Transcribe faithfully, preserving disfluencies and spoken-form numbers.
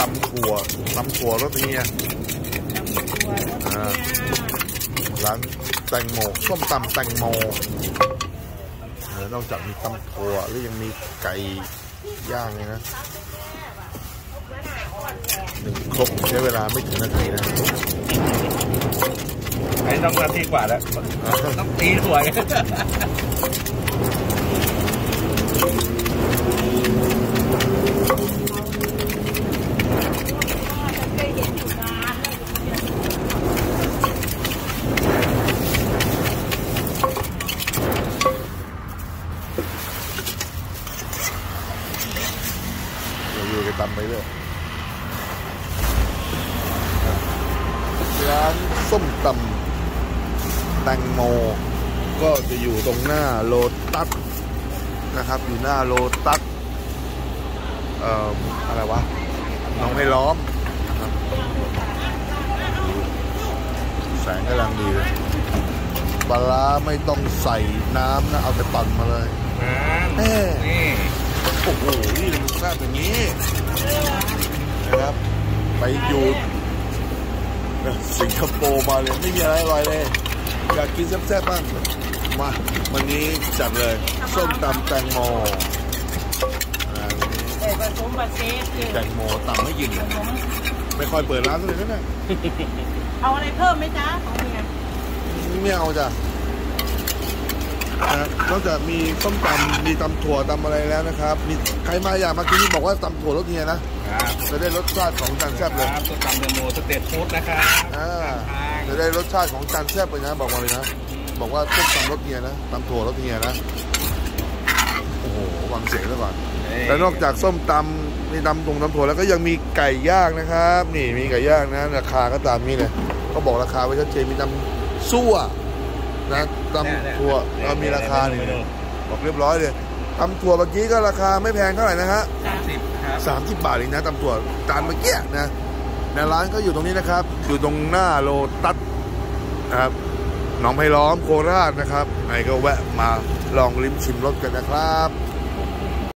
ำถั่วตำถั่วรสเฮียร้านแตงโมส้มตำแตงโมนอกจากมีตำถั่วแล้วยังมีไก่ย่างเลยนะหนึ่งครกใช้เวลาไม่ถึงนาทีนะไอ้ต้องนาทีกว่าแล้วต้องตีสวยอยู่ไปตำไปเรื่อยร้านส้มตำแตงโมก็จะอยู่ตรงหน้าโลตัสนะครับอยู่หน้าโลตัสเอ่ออะไรวะน้องไม่ล้อมนะครับแสงกำลังดีเลยปลาร้าไม่ต้องใส่น้ำนะเอาแต่ปั่นมาเลยนี่โอ้โหนี่มันแซ่บอย่างนี้นะครับไปอยู่สิงคโปร์มาเลยไม่มีอะไรอร่อยเลยอยากกินแซ่บๆบ้างมาวันนี้จัดเลยส้มตำแตงโมแตงโมตำไม่กินไม่ค่อยเปิดร้านเลยนะเนี่ยเอาอะไรเพิ่มไหมจ๊ะของเมียไม่เอาจ้ะนอกจากมีส้มตำมีตำถั่วตำอะไรแล้วนะครับมีใครมาอยากมากินบอกว่าตำถั่วรสเฮียนะจะได้รสชาติของจานแซ่บเลยส้มตำเดโมสเตทฟู้ดนะครับจะได้รสชาติของจานแซ่บเลยนะบอกมาเลยนะบอกว่าส้มตำรสเฮียนะตำถั่วรสเฮียนะโอ้โหฟังเสียงซะก่อนแล้วนอกจากส้มตำมีตำตรงตำถั่วแล้วก็ยังมีไก่ย่างนะครับนี่มีไก่ย่างนะราคาก็ตามนี้เลยเขาบอกราคาไว้ชัดเจนมีตำซั่วนะตำถั่วเรามีราคานี่บอกเรียบร้อยเลยตำถั่วเมื่อกี้ก็ราคาไม่แพงเท่าไหร่นะฮะสามสิบครับสามสิบบาทเองนะตำถั่วจานเมื่อกี้นะในร้านก็อยู่ตรงนี้นะครับอยู่ตรงหน้าโลตัสนะครับหนองไผ่ล้อมโคราชนะครับไอ้ก็แวะมาลองลิ้มชิมรสกันนะครับ